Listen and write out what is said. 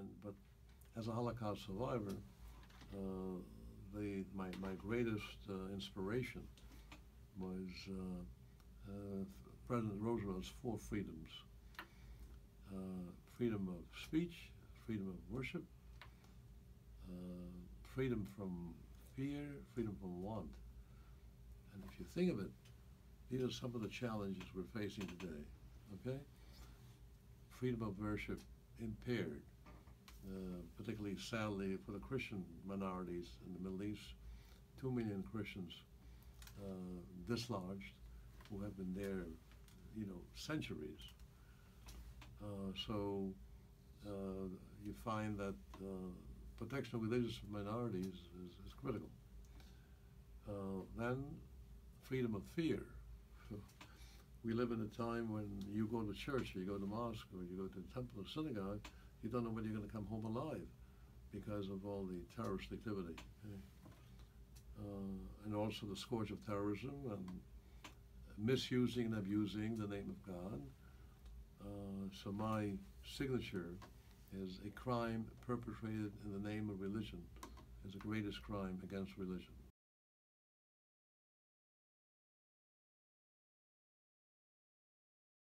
but as a Holocaust survivor, my greatest inspiration was President Roosevelt's four freedoms: freedom of speech, freedom of worship, freedom from fear, freedom from want. And if you think of it, these are some of the challenges we're facing today. Okay, freedom of worship impaired. Particularly sadly for the Christian minorities in the Middle East, 2 million Christians dislodged who have been there, centuries. So you find that protection of religious minorities is critical. Then freedom of fear. We live in a time when you go to church, or you go to mosque, or you go to the temple or synagogue, you don't know whether you're going to come home alive because of all the terrorist activity. Okay? And also the scourge of terrorism and misusing and abusing the name of God. So my signature is a crime perpetrated in the name of religion is the greatest crime against religion.